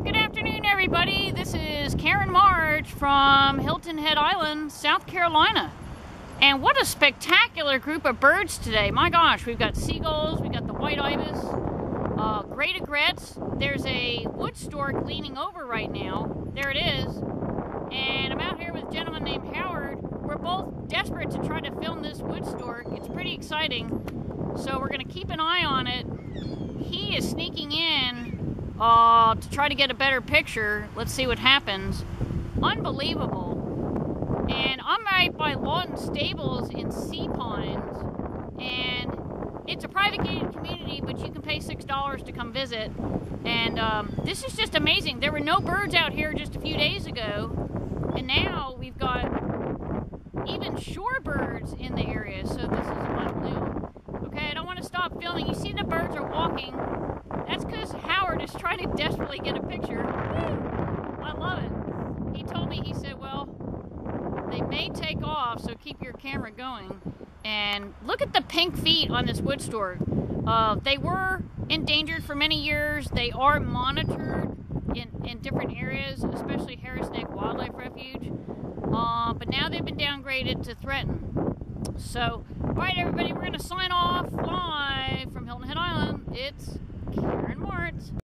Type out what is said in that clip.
Good afternoon, everybody. This is Karen March from Hilton Head Island, South Carolina. And what a spectacular group of birds today. My gosh, we've got seagulls, we've got the white ibis, great egrets. There's a wood stork leaning over right now. There it is. And I'm out here with a gentleman named Howard. We're both desperate to try to film this wood stork. It's pretty exciting. So we're going to keep an eye on it. He is sneaking in to try to get a better picture. Let's see what happens. Unbelievable. And I'm right by Lawton Stables in Sea Pines, and it's a private gated community, but you can pay $6 to come visit. And this is just amazing. There were no birds out here just a few days ago, and now we've got even shorebirds in the area, so this is unbelievable. Okay, I don't want to stop filming. You see the birds are walking. That's because Howard is trying to desperately get a picture. Woo! I love it. He told me, he said, well, they may take off, so keep your camera going. And look at the pink feet on this wood stork. They were endangered for many years. They are monitored in different areas, especially Harris Neck Wildlife Refuge. But now they've been downgraded to threatened. So, all right, everybody, we're going to sign off live from Hilton Head Island. It's Karen Martz.